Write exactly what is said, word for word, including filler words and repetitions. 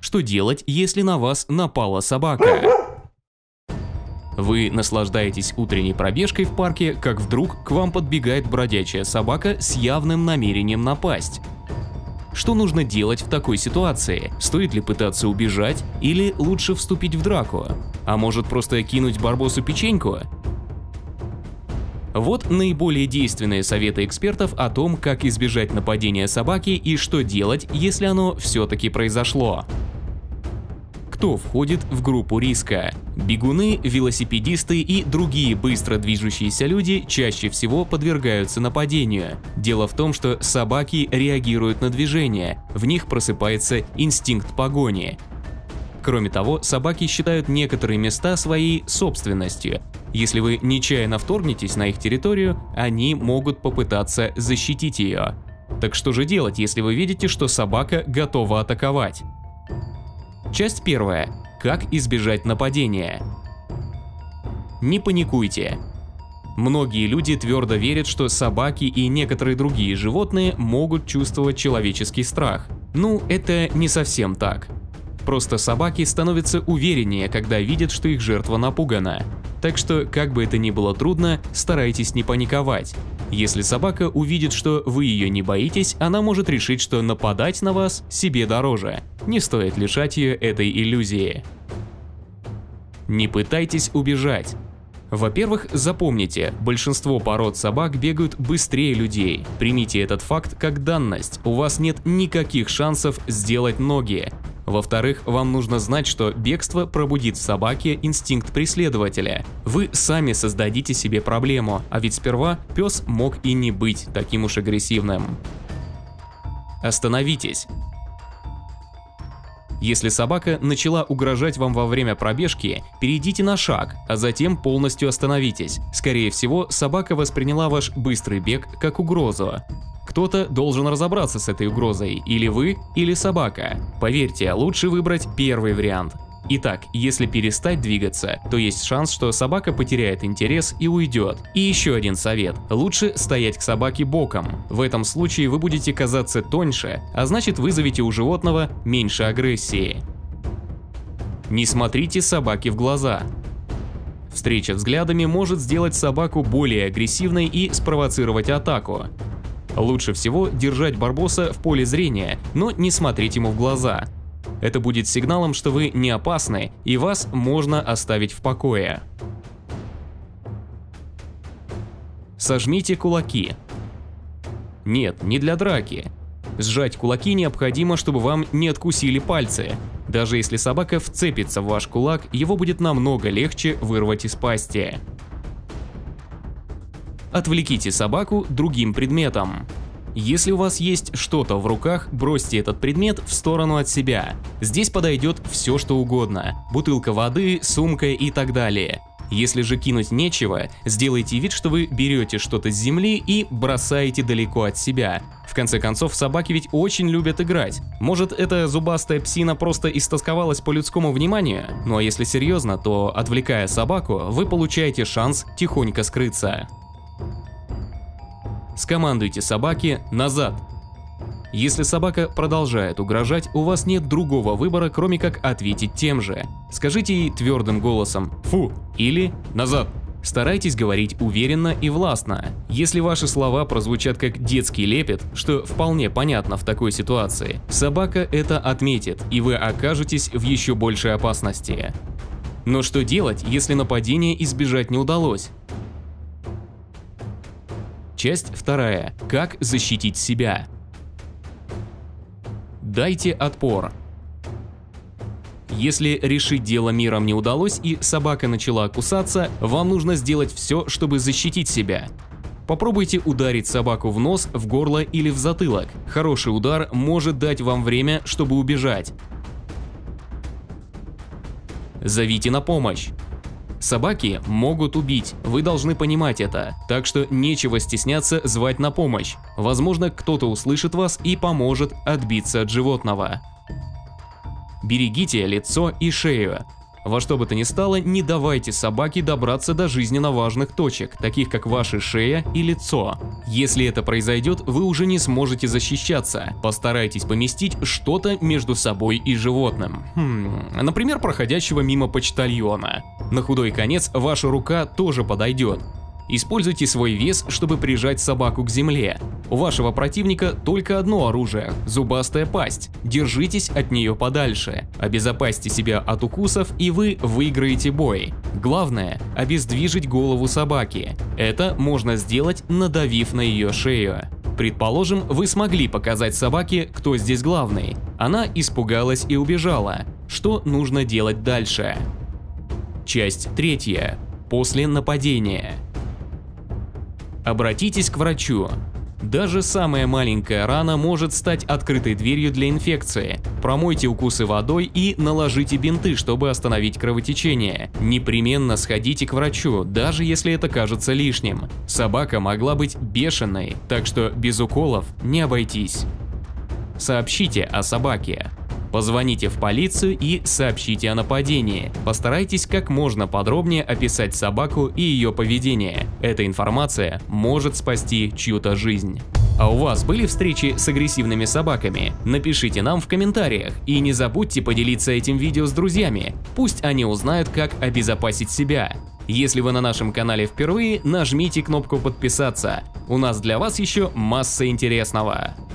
Что делать, если на вас напала собака? Вы наслаждаетесь утренней пробежкой в парке, как вдруг к вам подбегает бродячая собака с явным намерением напасть. Что нужно делать в такой ситуации? Стоит ли пытаться убежать или лучше вступить в драку? А может просто кинуть барбосу печеньку? Вот наиболее действенные советы экспертов о том, как избежать нападения собаки и что делать, если оно все-таки произошло. Кто входит в группу риска? Бегуны, велосипедисты и другие быстро движущиеся люди чаще всего подвергаются нападению. Дело в том, что собаки реагируют на движение, в них просыпается инстинкт погони. Кроме того, собаки считают некоторые места своей собственностью. Если вы нечаянно вторгнетесь на их территорию, они могут попытаться защитить ее. Так что же делать, если вы видите, что собака готова атаковать? Часть первая. Как избежать нападения? Не паникуйте. Многие люди твердо верят, что собаки и некоторые другие животные могут чувствовать человеческий страх. Ну, это не совсем так. Просто собаки становятся увереннее, когда видят, что их жертва напугана. Так что, как бы это ни было трудно, старайтесь не паниковать. Если собака увидит, что вы ее не боитесь, она может решить, что нападать на вас себе дороже. Не стоит лишать ее этой иллюзии. Не пытайтесь убежать. Во-первых, запомните, большинство пород собак бегают быстрее людей. Примите этот факт как данность, у вас нет никаких шансов сделать ноги. Во-вторых, вам нужно знать, что бегство пробудит в собаке инстинкт преследователя. Вы сами создадите себе проблему, а ведь сперва пес мог и не быть таким уж агрессивным. Остановитесь. Если собака начала угрожать вам во время пробежки, перейдите на шаг, а затем полностью остановитесь. Скорее всего, собака восприняла ваш быстрый бег как угрозу. Кто-то должен разобраться с этой угрозой, или вы, или собака. Поверьте, лучше выбрать первый вариант. Итак, если перестать двигаться, то есть шанс, что собака потеряет интерес и уйдет. И еще один совет. Лучше стоять к собаке боком. В этом случае вы будете казаться тоньше, а значит вызовете у животного меньше агрессии. Не смотрите собаке в глаза. Встреча взглядами может сделать собаку более агрессивной и спровоцировать атаку. Лучше всего держать барбоса в поле зрения, но не смотреть ему в глаза. Это будет сигналом, что вы не опасны и вас можно оставить в покое. Сожмите кулаки. Нет, не для драки. Сжать кулаки необходимо, чтобы вам не откусили пальцы. Даже если собака вцепится в ваш кулак, его будет намного легче вырвать из пасти. Отвлеките собаку другим предметом. Если у вас есть что-то в руках, бросьте этот предмет в сторону от себя. Здесь подойдет все, что угодно. Бутылка воды, сумка и так далее. Если же кинуть нечего, сделайте вид, что вы берете что-то с земли и бросаете далеко от себя. В конце концов, собаки ведь очень любят играть. Может, эта зубастая псина просто истосковалась по людскому вниманию? Ну а если серьезно, то, отвлекая собаку, вы получаете шанс тихонько скрыться. Скомандуйте собаке «назад». Если собака продолжает угрожать, у вас нет другого выбора, кроме как ответить тем же. Скажите ей твердым голосом «фу» или «назад». Старайтесь говорить уверенно и властно. Если ваши слова прозвучат как детский лепет, что вполне понятно в такой ситуации, собака это отметит, и вы окажетесь в еще большей опасности. Но что делать, если нападение избежать не удалось? Часть вторая. Как защитить себя? Дайте отпор. Если решить дело миром не удалось и собака начала кусаться, вам нужно сделать все, чтобы защитить себя. Попробуйте ударить собаку в нос, в горло или в затылок. Хороший удар может дать вам время, чтобы убежать. Зовите на помощь. Собаки могут убить, вы должны понимать это, так что нечего стесняться звать на помощь. Возможно, кто-то услышит вас и поможет отбиться от животного. Берегите лицо и шею. Во что бы то ни стало, не давайте собаке добраться до жизненно важных точек, таких как ваша шея и лицо. Если это произойдет, вы уже не сможете защищаться. Постарайтесь поместить что-то между собой и животным. Хм, например, проходящего мимо почтальона. На худой конец ваша рука тоже подойдет. Используйте свой вес, чтобы прижать собаку к земле. У вашего противника только одно оружие – зубастая пасть. Держитесь от нее подальше. Обезопасьте себя от укусов, и вы выиграете бой. Главное – обездвижить голову собаки. Это можно сделать, надавив на ее шею. Предположим, вы смогли показать собаке, кто здесь главный. Она испугалась и убежала. Что нужно делать дальше? Часть третья. После нападения. Обратитесь к врачу. Даже самая маленькая рана может стать открытой дверью для инфекции. Промойте укусы водой и наложите бинты, чтобы остановить кровотечение. Непременно сходите к врачу, даже если это кажется лишним. Собака могла быть бешеной, так что без уколов не обойтись. Сообщите о собаке. Позвоните в полицию и сообщите о нападении. Постарайтесь как можно подробнее описать собаку и ее поведение. Эта информация может спасти чью-то жизнь. А у вас были встречи с агрессивными собаками? Напишите нам в комментариях и не забудьте поделиться этим видео с друзьями. Пусть они узнают, как обезопасить себя. Если вы на нашем канале впервые, нажмите кнопку подписаться. У нас для вас еще масса интересного.